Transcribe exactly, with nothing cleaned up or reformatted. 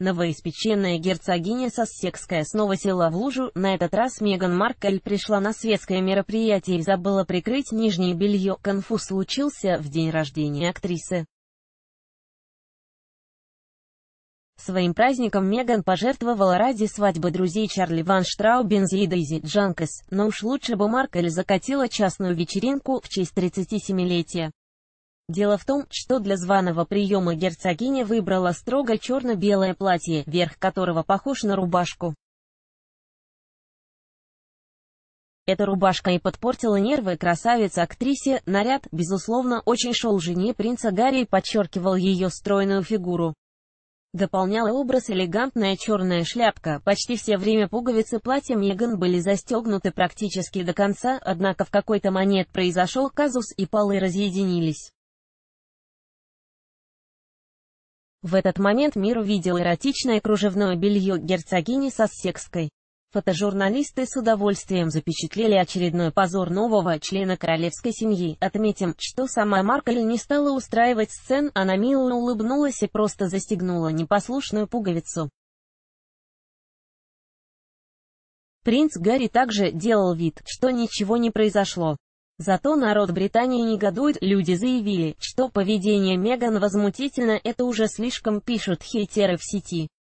Новоиспеченная герцогиня Сассекская снова села в лужу. На этот раз Меган Маркл пришла на светское мероприятие и забыла прикрыть нижнее белье. Конфуз случился в день рождения актрисы. Своим праздником Меган пожертвовала ради свадьбы друзей Чарли Ван Штраубензе и Дейзи Джанкес, но уж лучше бы Маркл закатила частную вечеринку в честь тридцатисемилетия. Дело в том, что для званого приема герцогиня выбрала строго черно-белое платье, верх которого похож на рубашку. Эта рубашка и подпортила нервы красавице-актрисе. Наряд, безусловно, очень шел жене принца Гарри и подчеркивал ее стройную фигуру. Дополняла образ элегантная черная шляпка. Почти все время пуговицы платья Меган были застегнуты практически до конца, однако в какой-то момент произошел казус, и полы разъединились. В этот момент мир увидел эротичное кружевное белье герцогини Сассекской. Фотожурналисты с удовольствием запечатлели очередной позор нового члена королевской семьи. Отметим, что сама Маркл не стала устраивать сцен, она мило улыбнулась и просто застегнула непослушную пуговицу. Принц Гарри также делал вид, что ничего не произошло. Зато народ Британии негодует. Люди заявили, что поведение Меган возмутительно, это уже слишком, пишут хейтеры в сети.